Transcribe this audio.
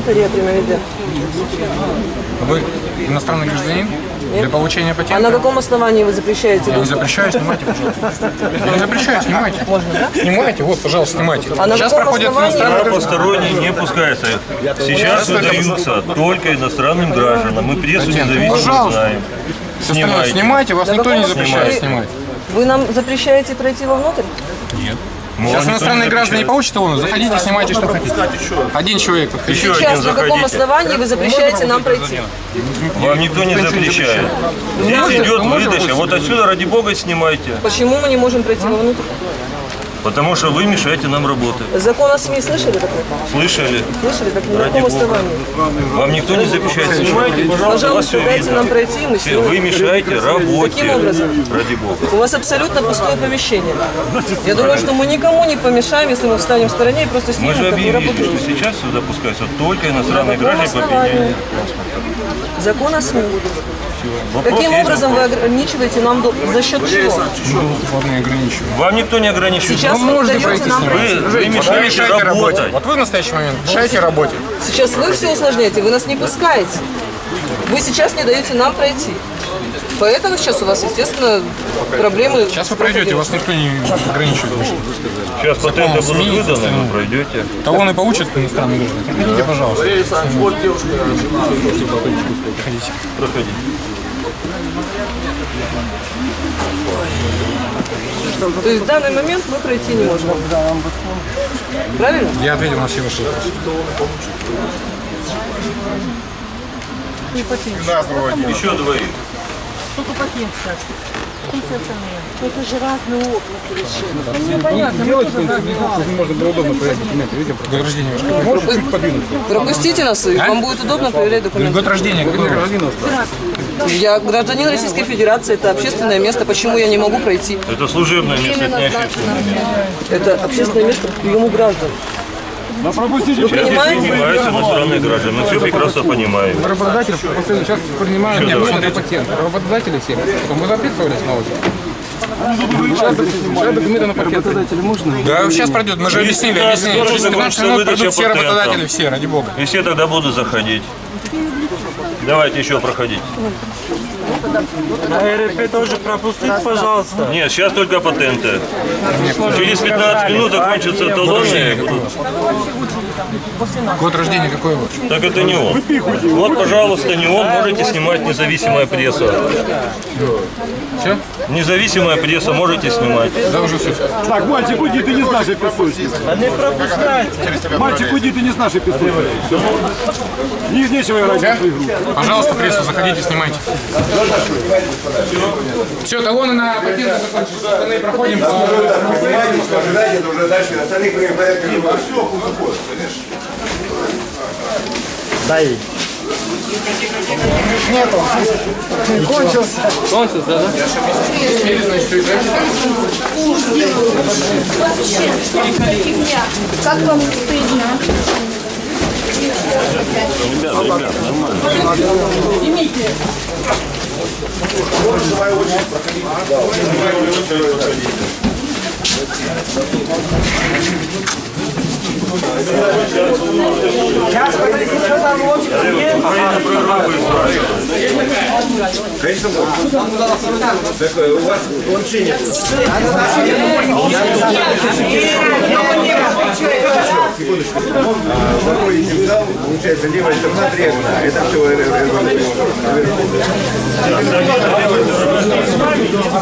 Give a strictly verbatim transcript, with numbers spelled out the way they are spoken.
Вы иностранный гражданин? Нет. Для получения патента? А на каком основании вы запрещаете? Я не запрещаю, снимайте, пожалуйста. Я не запрещаю, снимайте. Можно, да? Снимайте, вот, пожалуйста, снимайте. А Сейчас проходит иностранный посторонний не пускается. Сейчас выдаются только иностранным гражданам. Мы прессу независимо не знаем. Снимайте. Снимайте, вас никто не запрещает снимать. Вы нам запрещаете пройти вовнутрь? Нет. Сейчас иностранные граждане не получат его, заходите, снимайте, что хотите. Один человек. Сейчас на каком основании вы запрещаете нам пройти? Вам никто не запрещает. Здесь идет выдача. Вот отсюда, ради бога, снимайте. Почему мы не можем пройти вовнутрь? Потому что вы мешаете нам работать. Закон о СМИ слышали такой? Слышали? Слышали? Так на каком основании? Вам никто не запрещает. Снимайте, пожалуйста, вас все дайте видно. нам пройти, мы Все, вы мешаете работе. Каким образом? Ради бога. У вас абсолютно пустое помещение. Я думаю, что мы никому не помешаем, если мы встанем в стороне и просто снимем, Мы же как вы объявили, работаете. что сейчас сюда пускаются только иностранные граждане по определению транспорта. Закон о СМИ. Вопрос Каким есть, образом вопрос. вы ограничиваете нам до... за счет чего? Вам никто не ограничивает. Сейчас Вы вы можете даете пройти нам с пройти. Вы, вы мешаете работать. работать. Вот вы в настоящий момент мешаете работе. Сейчас вы все усложняете, вы нас не пускаете. Вы сейчас не даете нам пройти. Поэтому сейчас у вас, естественно, проблемы. Сейчас вы пройдете, вас никто не ограничивает. Сейчас патенты будут выданы, вы пройдете. Талоны получат иностранные граждане? Идите, пожалуйста. Проходите. Проходите. То есть в данный момент мы пройти не можем. Правильно? Я ответил на все ваши вопросы. Еще двоих. Только пакет сейчас. Это же разные области решения. Ну, понятно. Можно было удобно проверять документы. Видите, год рождения ваш. Можете чуть подвинуться? Пропустите нас, и вам будет удобно проверять документы. Год рождения какой? Я гражданин Российской Федерации, это общественное место. Почему я не могу пройти? Это служебное место, это не общественное место. Это общественное место к приему граждан. Вы принимаете иностранные граждане, мы все прекрасно понимаем. Работодатель сейчас принимает патент. Работодатели все. Потом вы записывались на очередь. Сейчас документы на пакет. Да, сейчас пройдет. Мы же объяснили, объяснили. Через пятнадцать минут придут все работодатели, все, ради бога. И все тогда будут заходить. Давайте еще проходить. А РП тоже пропустить, пожалуйста. Нет, сейчас только патенты. Через пятнадцать минут закончатся талоны. Год рождения какой вот? Так это не он. Вот, пожалуйста, не он. Можете снимать независимая пресса. Все? Независимая пресса, можете снимать. Да, уже все. Так, мальчик, уйди, ты не с нашей песочницы. А не пропускайте. Мальчик, уйди, ты не с нашей песочницы. Не, нечего играть в эту игру. Пожалуйста, прессу, заходите, снимайте. Все, талоны на патенты закончились. Остальные проходим. Ожидайте, это уже дальше. Остальных время порядка не было. Все, уходит, конечно. Дай. Нету. Кончился. Кончился, да? Как вам стыдно? Ребята, ребята, нормально. Имейте. Сейчас, подождите, что там лодка? Конечно, так, у вас получение. Секундочку. Заходите в зал, получается левая сторона отрезана. Это все.